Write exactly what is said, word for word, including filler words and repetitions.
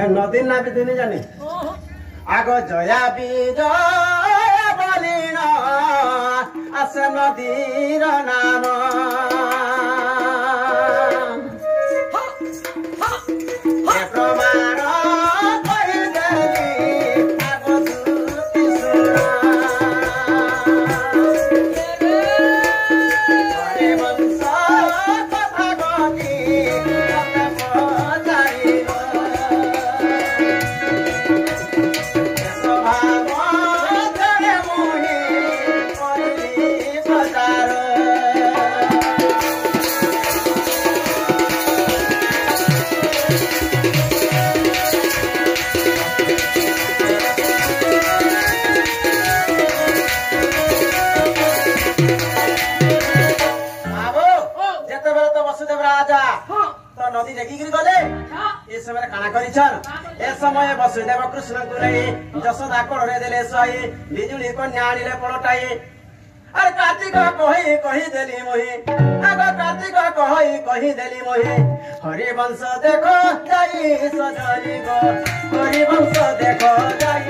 नदी ना भी दुनी जाने आग जया विजय बलिन आस नदीर नाम प्रमाण नदी देखिक गले ए समय काना करिछन ए समय वसुदेव कृष्ण को नहीं जशोदा कोड़े देले सही बिजुली कन्या आनिले पलटाई अरे कार्तिक कहि कहि देली मोहि आग कार्तिक कहि कहि देली मोहि हरि वंश देखो जाई सजली गो हरि वंश देखो जाई